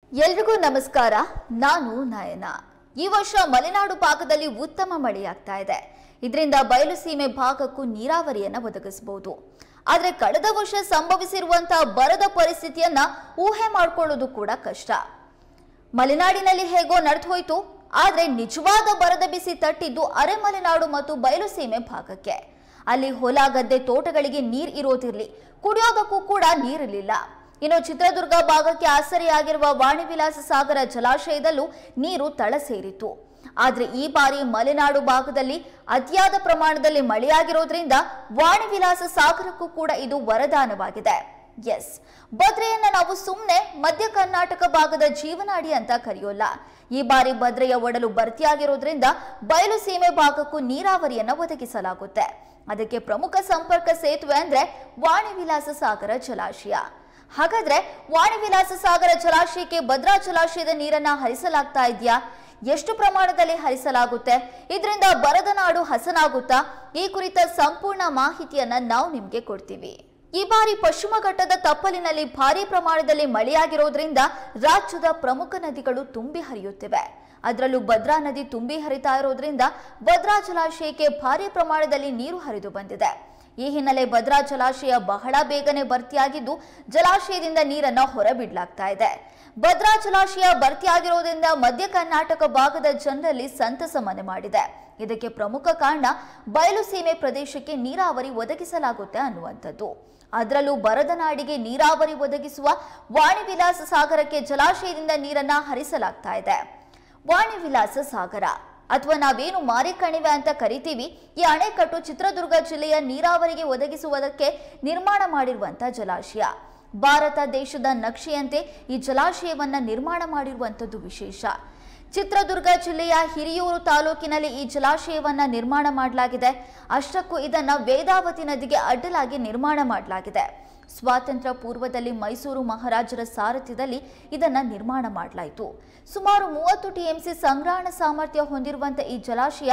ಎಲ್ರಿಗೂ ನಮಸ್ಕಾರ. ನಾನು ನಯನ. ಈ ವರ್ಷ ಮಲೆನಾಡು ಭಾಗದಲ್ಲಿ ಉತ್ತಮ ಮಳೆಯಾಗ್ತಾ ಇದೆ. ಇದರಿಂದ ಬಯಲುಸೀಮೆ ಭಾಗಕ್ಕೂ ನೀರಾವರಿಯನ್ನ ಒದಗಿಸಬಹುದು. ಆದರೆ ಕಳೆದ ವರ್ಷ ಸಂಭವಿಸಿರುವಂತಹ ಬರದ ಪರಿಸ್ಥಿತಿಯನ್ನ ಊಹೆ ಮಾಡಿಕೊಳ್ಳೋದು ಕೂಡ ಕಷ್ಟ. ಮಲೆನಾಡಿನಲ್ಲಿ ಹೇಗೋ ನಡೆದು ಹೋಯಿತು, ಆದರೆ ನಿಜವಾದ ಬರದ ಬಿಸಿ ತಟ್ಟಿದ್ದು ಅರೆಮಲೆನಾಡು ಮತ್ತು ಬಯಲುಸೀಮೆ ಭಾಗಕ್ಕೆ. ಅಲ್ಲಿ ಹೊಲ ಗದ್ದೆ ತೋಟಗಳಿಗೆ ನೀರು ಇರೋದಿರಲಿ, ಕುಡಿಯೋದಕ್ಕೂ ಕೂಡ ನೀರಿರಲಿಲ್ಲ. ಇನ್ನು ಚಿತ್ರದುರ್ಗ ಭಾಗಕ್ಕೆ ಆಸರೆಯಾಗಿರುವ ವಾಣಿವಿಲಾಸ ಸಾಗರ ಜಲಾಶಯದಲ್ಲೂ ನೀರು ತಳ ಸೇರಿತು. ಆದ್ರೆ ಈ ಬಾರಿ ಮಲೆನಾಡು ಭಾಗದಲ್ಲಿ ಅತಿಯಾದ ಪ್ರಮಾಣದಲ್ಲಿ ಮಳೆಯಾಗಿರೋದ್ರಿಂದ ವಾಣಿವಿಲಾಸ ಸಾಗರಕ್ಕೂ ಕೂಡ ಇದು ವರದಾನವಾಗಿದೆ. ಎಸ್, ಭದ್ರೆಯನ್ನ ನಾವು ಸುಮ್ಮನೆ ಮಧ್ಯ ಕರ್ನಾಟಕ ಭಾಗದ ಜೀವನಾಡಿ ಅಂತ ಕರೆಯೋಲ್ಲ. ಈ ಬಾರಿ ಭದ್ರೆಯ ಒಡಲು ಭರ್ತಿಯಾಗಿರೋದ್ರಿಂದ ಬಯಲು ಸೀಮೆ ಭಾಗಕ್ಕೂ ನೀರಾವರಿಯನ್ನ ಒದಗಿಸಲಾಗುತ್ತೆ. ಅದಕ್ಕೆ ಪ್ರಮುಖ ಸಂಪರ್ಕ ಸೇತುವೆ ಅಂದ್ರೆ ವಾಣಿವಿಲಾಸ ಸಾಗರ ಜಲಾಶಯ. ಹಾಗಾದ್ರೆ ವಾಣಿವಿಲಾಸ ಸಾಗರ ಜಲಾಶಯಕ್ಕೆ ಭದ್ರಾ ಜಲಾಶಯದ ನೀರನ್ನ ಹರಿಸಲಾಗ್ತಾ ಇದೆಯಾ? ಎಷ್ಟು ಪ್ರಮಾಣದಲ್ಲಿ ಹರಿಸಲಾಗುತ್ತೆ? ಇದರಿಂದ ಬರದ ನಾಡು ಹಸನಾಗುತ್ತಾ? ಈ ಕುರಿತ ಸಂಪೂರ್ಣ ಮಾಹಿತಿಯನ್ನ ನಾವು ನಿಮ್ಗೆ ಕೊಡ್ತೀವಿ. ಈ ಬಾರಿ ಪಶ್ಚಿಮ ಘಟ್ಟದ ತಪ್ಪಲಿನಲ್ಲಿ ಭಾರಿ ಪ್ರಮಾಣದಲ್ಲಿ ಮಳೆಯಾಗಿರೋದ್ರಿಂದ ರಾಜ್ಯದ ಪ್ರಮುಖ ನದಿಗಳು ತುಂಬಿ ಹರಿಯುತ್ತಿವೆ. ಅದರಲ್ಲೂ ಭದ್ರಾ ನದಿ ತುಂಬಿ ಹರಿತಾ ಇರೋದ್ರಿಂದ ಭದ್ರಾ ಜಲಾಶಯಕ್ಕೆ ಭಾರಿ ಪ್ರಮಾಣದಲ್ಲಿ ನೀರು ಹರಿದು ಬಂದಿದೆ. ಈ ಹಿನ್ನೆಲೆ ಭದ್ರಾ ಜಲಾಶಯ ಬಹಳ ಬೇಗನೆ ಭರ್ತಿಯಾಗಿದ್ದು ಜಲಾಶಯದಿಂದ ನೀರನ್ನ ಹೊರಬಿಡಲಾಗ್ತಾ ಇದೆ. ಭದ್ರಾ ಜಲಾಶಯ ಭರ್ತಿಯಾಗಿರೋದ್ರಿಂದ ಮಧ್ಯ ಕರ್ನಾಟಕ ಭಾಗದ ಜನರಲ್ಲಿ ಸಂತಸ ಮನೆ ಮಾಡಿದೆ. ಇದಕ್ಕೆ ಪ್ರಮುಖ ಕಾರಣ ಬಯಲು ಸೀಮೆ ಪ್ರದೇಶಕ್ಕೆ ನೀರಾವರಿ ಒದಗಿಸಲಾಗುತ್ತೆ ಅನ್ನುವಂಥದ್ದು. ಅದರಲ್ಲೂ ಬರದ ನಾಡಿಗೆ ನೀರಾವರಿ ಒದಗಿಸುವ ವಾಣಿವಿಲಾಸ ಸಾಗರಕ್ಕೆ ಜಲಾಶಯದಿಂದ ನೀರನ್ನ ಹರಿಸಲಾಗ್ತಾ ಇದೆ. ವಾಣಿವಿಲಾಸ ಸಾಗರ ಅಥವಾ ನಾವೇನು ಮಾರಿಕಣಿವೆ ಅಂತ ಕರಿತೀವಿ, ಈ ಅಣೆಕಟ್ಟು ಚಿತ್ರದುರ್ಗ ಜಿಲ್ಲೆಯ ನೀರಾವರಿಗೆ ಒದಗಿಸುವುದಕ್ಕೆ ನಿರ್ಮಾಣ ಮಾಡಿರುವಂತಹ ಜಲಾಶಯ. ಭಾರತ ದೇಶದ ನಕ್ಷೆಯಂತೆ ಈ ಜಲಾಶಯವನ್ನ ನಿರ್ಮಾಣ ಮಾಡಿರುವಂಥದ್ದು ವಿಶೇಷ. ಚಿತ್ರದುರ್ಗ ಜಿಲ್ಲೆಯ ಹಿರಿಯೂರು ತಾಲೂಕಿನಲ್ಲಿ ಈ ಜಲಾಶಯವನ್ನ ನಿರ್ಮಾಣ ಮಾಡಲಾಗಿದೆ. ಅಷ್ಟಕ್ಕೂ ಇದನ್ನ ವೇದಾವತಿ ನದಿಗೆ ಅಡ್ಡಲಾಗಿ ನಿರ್ಮಾಣ ಮಾಡಲಾಗಿದೆ. ಸ್ವಾತಂತ್ರ್ಯ ಪೂರ್ವದಲ್ಲಿ ಮೈಸೂರು ಮಹಾರಾಜರ ಸಾರಥ್ಯದಲ್ಲಿ ಇದನ್ನ ನಿರ್ಮಾಣ ಮಾಡಲಾಯಿತು. ಸುಮಾರು 30 ಟಿಎಂಸಿ ಸಂಗ್ರಹಣ ಸಾಮರ್ಥ್ಯ ಹೊಂದಿರುವಂತಹ ಈ ಜಲಾಶಯ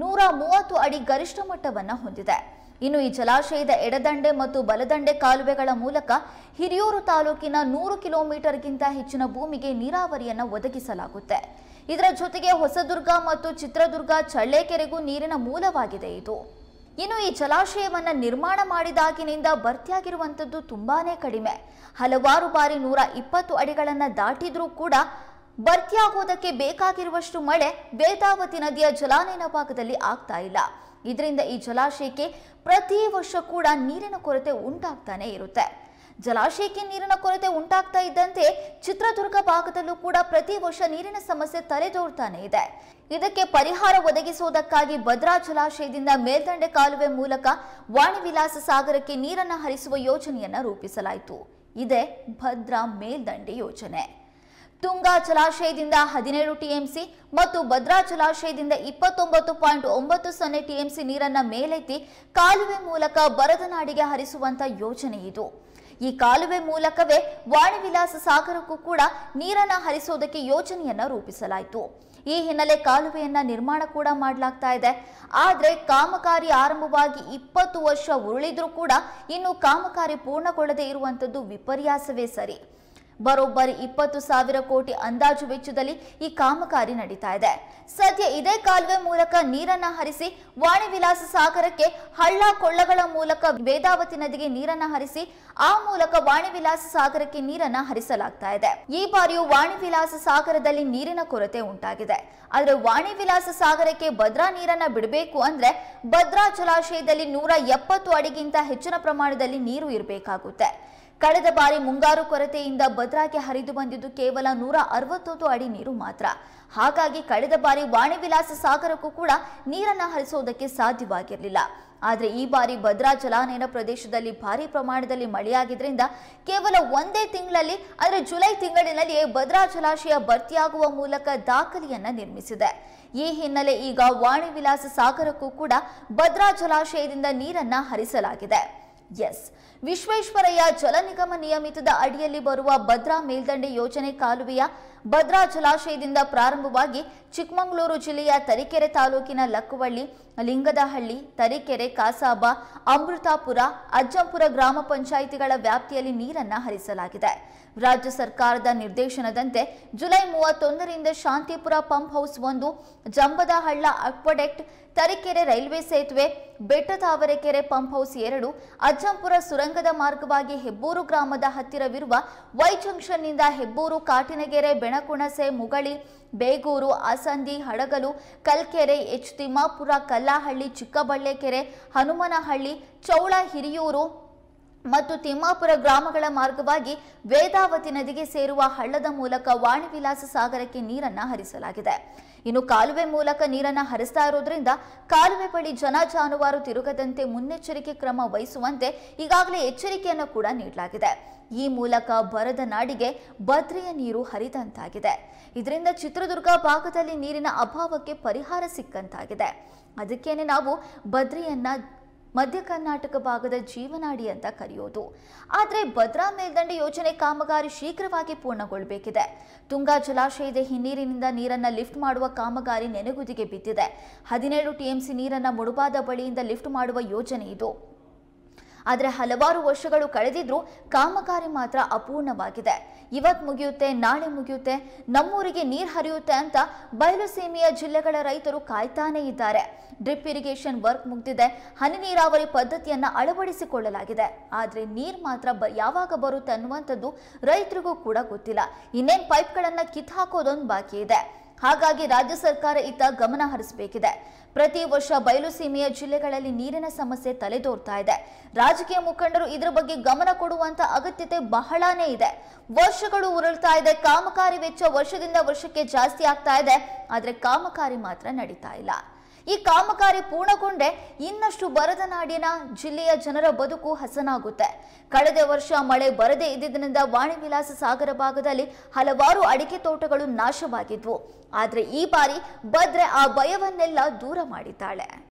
130 ಅಡಿ ಗರಿಷ್ಠ ಮಟ್ಟವನ್ನ ಹೊಂದಿದೆ. ಇನ್ನು ಈ ಜಲಾಶಯದ ಎಡದಂಡೆ ಮತ್ತು ಬಲದಂಡೆ ಕಾಲುವೆಗಳ ಮೂಲಕ ಹಿರಿಯೂರು ತಾಲೂಕಿನ 100 ಕಿಲೋಮೀಟರ್ಗಿಂತ ಹೆಚ್ಚಿನ ಭೂಮಿಗೆ ನೀರಾವರಿಯನ್ನ ಒದಗಿಸಲಾಗುತ್ತೆ. ಇದರ ಜೊತೆಗೆ ಹೊಸದುರ್ಗ ಮತ್ತು ಚಿತ್ರದುರ್ಗ ಚಳ್ಳಕೆರೆಗೂ ನೀರಿನ ಮೂಲವಾಗಿದೆ ಇದು. ಇನ್ನು ಈ ಜಲಾಶಯವನ್ನ ನಿರ್ಮಾಣ ಮಾಡಿದಾಗಿನಿಂದ ಭರ್ತಿಯಾಗಿರುವಂಥದ್ದು ತುಂಬಾನೇ ಕಡಿಮೆ. ಹಲವಾರು ಬಾರಿ 120 ಅಡಿಗಳನ್ನ ದಾಟಿದ್ರೂ ಕೂಡ ಭರ್ತಿಯಾಗುವುದಕ್ಕೆ ಬೇಕಾಗಿರುವಷ್ಟು ಮಳೆ ವೇದಾವತಿ ನದಿಯ ಜಲಾನಯನ ಭಾಗದಲ್ಲಿ ಆಗ್ತಾ ಇಲ್ಲ. ಇದರಿಂದ ಈ ಜಲಾಶಯಕ್ಕೆ ಪ್ರತಿ ವರ್ಷ ಕೂಡ ನೀರಿನ ಕೊರತೆ ಉಂಟಾಗ್ತಾನೆ ಇರುತ್ತೆ. ಜಲಾಶಯಕ್ಕೆ ನೀರಿನ ಕೊರತೆ ಉಂಟಾಗ್ತಾ ಇದ್ದಂತೆ ಚಿತ್ರದುರ್ಗ ಭಾಗದಲ್ಲೂ ಕೂಡ ಪ್ರತಿ ವರ್ಷ ನೀರಿನ ಸಮಸ್ಯೆ ತಲೆದೋರ್ತಾನೆ ಇದೆ. ಇದಕ್ಕೆ ಪರಿಹಾರ ಒದಗಿಸುವುದಕ್ಕಾಗಿ ಭದ್ರಾ ಜಲಾಶಯದಿಂದ ಮೇಲ್ದಂಡೆ ಕಾಲುವೆ ಮೂಲಕ ವಾಣಿವಿಲಾಸ ಸಾಗರಕ್ಕೆ ನೀರನ್ನು ಹರಿಸುವ ಯೋಜನೆಯನ್ನ ರೂಪಿಸಲಾಯಿತು. ಇದೇ ಭದ್ರಾ ಮೇಲ್ದಂಡೆ ಯೋಜನೆ. ತುಂಗಾ ಜಲಾಶಯದಿಂದ 17 ಟಿಎಂಸಿ ಮತ್ತು ಭದ್ರಾ ಜಲಾಶಯದಿಂದ 29.90 ಟಿಎಂಸಿ ನೀರನ್ನ ಮೇಲೆತ್ತಿ ಕಾಲುವೆ ಮೂಲಕ ಬರದ ನಾಡಿಗೆ ಹರಿಸುವಂತ ಯೋಜನೆ ಇದು. ಈ ಕಾಲುವೆ ಮೂಲಕವೇ ವಾಣಿವಿಲಾಸ ಸಾಗರಕ್ಕೂ ಕೂಡ ನೀರನ್ನ ಹರಿಸೋದಕ್ಕೆ ಯೋಜನೆಯನ್ನ ರೂಪಿಸಲಾಯಿತು. ಈ ಹಿನ್ನೆಲೆ ಕಾಲುವೆಯನ್ನ ನಿರ್ಮಾಣ ಕೂಡ ಮಾಡಲಾಗ್ತಾ ಇದೆ. ಆದ್ರೆ ಕಾಮಗಾರಿ ಆರಂಭವಾಗಿ 20 ವರ್ಷ ಉರುಳಿದ್ರೂ ಕೂಡ ಇನ್ನು ಕಾಮಗಾರಿ ಪೂರ್ಣಗೊಳ್ಳದೆ ಇರುವಂತದ್ದು ವಿಪರ್ಯಾಸವೇ ಸರಿ. ಬರೋಬ್ಬರಿ 20,000 ಕೋಟಿ ಅಂದಾಜು ವೆಚ್ಚದಲ್ಲಿ ಈ ಕಾಮಗಾರಿ ನಡೀತಾ ಇದೆ. ಸದ್ಯ ಇದೇ ಕಾಲುವೆ ಮೂಲಕ ನೀರನ್ನ ಹರಿಸಿ ವಾಣಿವಿಲಾಸ ಸಾಗರಕ್ಕೆ ಹಳ್ಳ ಕೊಳ್ಳಗಳ ಮೂಲಕ ವೇದಾವತಿ ನದಿಗೆ ನೀರನ್ನ ಹರಿಸಿ ಆ ಮೂಲಕ ವಾಣಿವಿಲಾಸ ಸಾಗರಕ್ಕೆ ನೀರನ್ನ ಹರಿಸಲಾಗ್ತಾ ಇದೆ. ಈ ಬಾರಿಯೂ ವಾಣಿವಿಲಾಸ ಸಾಗರದಲ್ಲಿ ನೀರಿನ ಕೊರತೆ ಉಂಟಾಗಿದೆ. ಆದ್ರೆ ವಾಣಿವಿಲಾಸ ಸಾಗರಕ್ಕೆ ಭದ್ರಾ ನೀರನ್ನ ಬಿಡಬೇಕು ಅಂದ್ರೆ ಭದ್ರಾ ಜಲಾಶಯದಲ್ಲಿ 170 ಅಡಿಗಿಂತ ಹೆಚ್ಚಿನ ಪ್ರಮಾಣದಲ್ಲಿ ನೀರು ಇರಬೇಕಾಗುತ್ತೆ. ಕಳೆದ ಬಾರಿ ಮುಂಗಾರು ಕೊರತೆಯಿಂದ ಭದ್ರಾಗೆ ಹರಿದು ಬಂದಿದ್ದು ಕೇವಲ 160 ಅಡಿ ನೀರು ಮಾತ್ರ. ಹಾಗಾಗಿ ಕಳೆದ ಬಾರಿ ವಾಣಿವಿಲಾಸ ಸಾಗರಕ್ಕೂ ಕೂಡ ನೀರನ್ನ ಹರಿಸೋದಕ್ಕೆ ಸಾಧ್ಯವಾಗಿರಲಿಲ್ಲ. ಆದ್ರೆ ಈ ಬಾರಿ ಭದ್ರಾ ಜಲಾನಯನ ಪ್ರದೇಶದಲ್ಲಿ ಭಾರಿ ಪ್ರಮಾಣದಲ್ಲಿ ಮಳೆಯಾಗಿದ್ರಿಂದ ಕೇವಲ ಒಂದೇ ತಿಂಗಳಲ್ಲಿ ಅಂದ್ರೆ ಜುಲೈ ತಿಂಗಳಿನಲ್ಲಿಯೇ ಭದ್ರಾ ಜಲಾಶಯ ಭರ್ತಿಯಾಗುವ ಮೂಲಕ ದಾಖಲೆಯನ್ನ ನಿರ್ಮಿಸಿದೆ. ಈ ಹಿನ್ನೆಲೆ ಈಗ ವಾಣಿವಿಲಾಸ ಸಾಗರಕ್ಕೂ ಕೂಡ ಭದ್ರಾ ಜಲಾಶಯದಿಂದ ನೀರನ್ನ ಹರಿಸಲಾಗಿದೆ. ಎಸ್, ವಿಶ್ವೇಶ್ವರಯ್ಯ ಜಲ ನಿಗಮ ನಿಯಮಿತದ ಅಡಿಯಲ್ಲಿ ಬರುವ ಭದ್ರಾ ಮೇಲ್ದಂಡೆ ಯೋಜನೆ ಕಾಲುವೆಯ ಭದ್ರಾ ಜಲಾಶಯದಿಂದ ಪ್ರಾರಂಭವಾಗಿ ಚಿಕ್ಕಮಗಳೂರು ಜಿಲ್ಲೆಯ ತರೀಕೆರೆ ತಾಲೂಕಿನ ಲಕ್ಕುವಳ್ಳಿ, ಲಿಂಗದಹಳ್ಳಿ, ತರೀಕೆರೆ, ಕಾಸಾಬ, ಅಮೃತಾಪುರ, ಅಜ್ಜಂಪುರ ಗ್ರಾಮ ಪಂಚಾಯಿತಿಗಳ ವ್ಯಾಪ್ತಿಯಲ್ಲಿ ನೀರನ್ನ ಹರಿಸಲಾಗಿದೆ. ರಾಜ್ಯ ಸರ್ಕಾರದ ನಿರ್ದೇಶನದಂತೆ ಜುಲೈ 31ರಿಂದ Shantipura pump house 1, Jambadahalla aqueduct, Tarikere railway ಸೇತುವೆ, ಬೆಟ್ಟತಾವರೆಕೆರೆ ಪಂಪ್ ಹೌಸ್ 2, ಅಜ್ಜಂಪುರ ಸುರಂಗದ ಮಾರ್ಗವಾಗಿ ಹೆಬ್ಬೂರು ಗ್ರಾಮದ ಹತ್ತಿರವಿರುವ ವೈ ಜಂಕ್ಷನ್ನಿಂದ ಹೆಬ್ಬೂರು, ಕಾಟಿನಗೆರೆ, ಬೆಣಕುಣಸೆ, ಮುಗಳಿ, ಬೇಗೂರು, ಆಸಂದಿ, ಹಡಗಲು, ಕಲ್ಕೆರೆ, ತಿಮ್ಮಾಪುರ, ಕಲ್ಲಹಳ್ಳಿ, ಚಿಕ್ಕಬಳ್ಳೆಕೆರೆ, ಹನುಮನಹಳ್ಳಿ, ಚೌಳ, ಹಿರಿಯೂರು ಮತ್ತು ತಿಮ್ಮಾಪುರ ಗ್ರಾಮಗಳ ಮಾರ್ಗವಾಗಿ ವೇದಾವತಿ ನದಿಗೆ ಸೇರುವ ಹಳ್ಳದ ಮೂಲಕ ವಾಣಿವಿಲಾಸ ಸಾಗರಕ್ಕೆ ನೀರನ್ನು ಹರಿಸಲಾಗಿದೆ. ಇನ್ನು ಕಾಲುವೆ ಮೂಲಕ ನೀರನ್ನು ಹರಿಸ್ತಾ ಇರೋದ್ರಿಂದ ಕಾಲುವೆ ಬಳಿ ಜನ ಜಾನುವಾರು ತಿರುಗದಂತೆ ಮುನ್ನೆಚ್ಚರಿಕೆ ಕ್ರಮ ವಹಿಸುವಂತೆ ಈಗಾಗಲೇ ಎಚ್ಚರಿಕೆಯನ್ನು ಕೂಡ ನೀಡಲಾಗಿದೆ. ಈ ಮೂಲಕ ಬರದ ನಾಡಿಗೆ ಭದ್ರೆಯ ನೀರು ಹರಿದಂತಾಗಿದೆ. ಇದರಿಂದ ಚಿತ್ರದುರ್ಗ ಭಾಗದಲ್ಲಿ ನೀರಿನ ಅಭಾವಕ್ಕೆ ಪರಿಹಾರ ಸಿಕ್ಕಂತಾಗಿದೆ. ಅದಕ್ಕೇನೆ ನಾವು ಭದ್ರೆಯನ್ನ ಮಧ್ಯ ಕರ್ನಾಟಕ ಭಾಗದ ಜೀವನಾಡಿ ಅಂತ ಕರೆಯೋದು. ಆದರೆ ಭದ್ರಾ ಮೇಲ್ದಂಡೆ ಯೋಜನೆ ಕಾಮಗಾರಿ ಶೀಘ್ರವಾಗಿ ಪೂರ್ಣಗೊಳ್ಳಬೇಕಿದೆ. ತುಂಗಾ ಜಲಾಶಯದ ಹಿನ್ನೀರಿನಿಂದ ನೀರನ್ನು ಲಿಫ್ಟ್ ಮಾಡುವ ಕಾಮಗಾರಿ ನೆನೆಗುದಿಗೆ ಬಿದ್ದಿದೆ. 17 ಟಿಎಂಸಿ ನೀರನ್ನು ಮುಡುಬಾದ ಬಳಿಯಿಂದ ಲಿಫ್ಟ್ ಮಾಡುವ ಯೋಜನೆ ಇದು. ಆದರೆ ಹಲವಾರು ವರ್ಷಗಳು ಕಳೆದಿದ್ರೂ ಕಾಮಗಾರಿ ಮಾತ್ರ ಅಪೂರ್ಣವಾಗಿದೆ. ಇವತ್ತು ಮುಗಿಯುತ್ತೆ, ನಾಳೆ ಮುಗಿಯುತ್ತೆ, ನಮ್ಮೂರಿಗೆ ನೀರು ಹರಿಯುತ್ತೆ ಅಂತ ಬಯಲು ಸೀಮೆಯ ಜಿಲ್ಲೆಗಳ ರೈತರು ಕಾಯ್ತಾನೇ ಇದ್ದಾರೆ. ಡ್ರಿಪ್ ಇರಿಗೇಷನ್ ವರ್ಕ್ ಮುಗಿದಿದೆ, ಹನಿ ನೀರಾವರಿ ಪದ್ಧತಿಯನ್ನ ಅಳವಡಿಸಿಕೊಳ್ಳಲಾಗಿದೆ. ಆದರೆ ನೀರು ಮಾತ್ರ ಯಾವಾಗ ಬರುತ್ತೆ ಅನ್ನುವಂಥದ್ದು ರೈತರಿಗೂ ಕೂಡ ಗೊತ್ತಿಲ್ಲ. ಇನ್ನೇನು ಪೈಪ್ಗಳನ್ನು ಕಿತ್ತು ಹಾಕೋದೊಂದು ಬಾಕಿ ಇದೆ. ಹಾಗಾಗಿ ರಾಜ್ಯ ಸರ್ಕಾರ ಇತ್ತ ಗಮನ ಹರಿಸಬೇಕಿದೆ. ಪ್ರತಿ ವರ್ಷ ಬಯಲು ಸೀಮೆಯ ಜಿಲ್ಲೆಗಳಲ್ಲಿ ನೀರಿನ ಸಮಸ್ಯೆ ತಲೆದೋರ್ತಾ ಇದೆ. ರಾಜಕೀಯ ಮುಖಂಡರು ಇದರ ಬಗ್ಗೆ ಗಮನ ಕೊಡುವಂತ ಅಗತ್ಯತೆ ಬಹಳಾನೇ ಇದೆ. ವರ್ಷಗಳು ಉರುಳ್ತಾ ಇದೆ, ಕಾಮಗಾರಿ ವೆಚ್ಚ ವರ್ಷದಿಂದ ವರ್ಷಕ್ಕೆ ಜಾಸ್ತಿ ಆಗ್ತಾ ಇದೆ. ಆದರೆ ಕಾಮಗಾರಿ ಮಾತ್ರ ನಡೀತಾ ಇಲ್ಲ. ಈ ಕಾಮಗಾರಿ ಪೂರ್ಣಗೊಂಡೆ ಇನ್ನಷ್ಟು ಬರದ ನಾಡಿನ ಜಿಲ್ಲೆಯ ಜನರ ಬದುಕು ಹಸನಾಗುತ್ತೆ. ಕಳೆದ ವರ್ಷ ಮಳೆ ಬರದೇ ಇದ್ದಿದ್ದರಿಂದ ವಾಣಿವಿಲಾಸ ಸಾಗರ ಭಾಗದಲ್ಲಿ ಹಲವಾರು ಅಡಿಕೆ ತೋಟಗಳು ನಾಶವಾಗಿದ್ವು. ಆದರೆ ಈ ಬಾರಿ ಭದ್ರೆ ಆ ಭಯವನ್ನೆಲ್ಲ ದೂರ ಮಾಡಿದ್ದಾಳೆ.